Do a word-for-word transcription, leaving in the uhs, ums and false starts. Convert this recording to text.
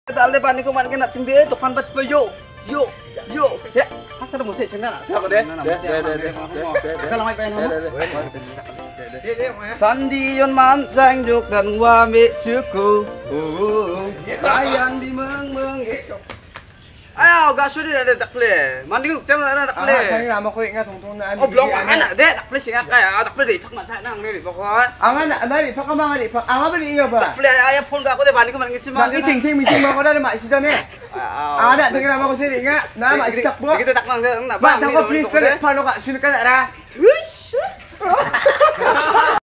Dale bani ko man kena cing dia tokan bat yo yo yo ya asal mo se cina na sa de de de de kalau mai pen Sandi yon man jang juk dan wa mi chuku ayan di meng meng ayo gak sudah ada takle mandi luk jam ada takle Thằng nào mà khuyên nghe thùng thùng này oh blok mana deh takle sih kayak takle di pak macam nang ni pokok Ang ana nari phak ama nari phak ama beli ingat ba takle ayah phone ka ako deh bani ko man ngisi Mang cái chỉnh chỉnh mình chỉnh mà có đây mà xí này à đã thằng nào mà có xí định á nó mà xí chặt bữa kita tak nang deh bạn thằng có please cái này pha nó cả xin cái này ra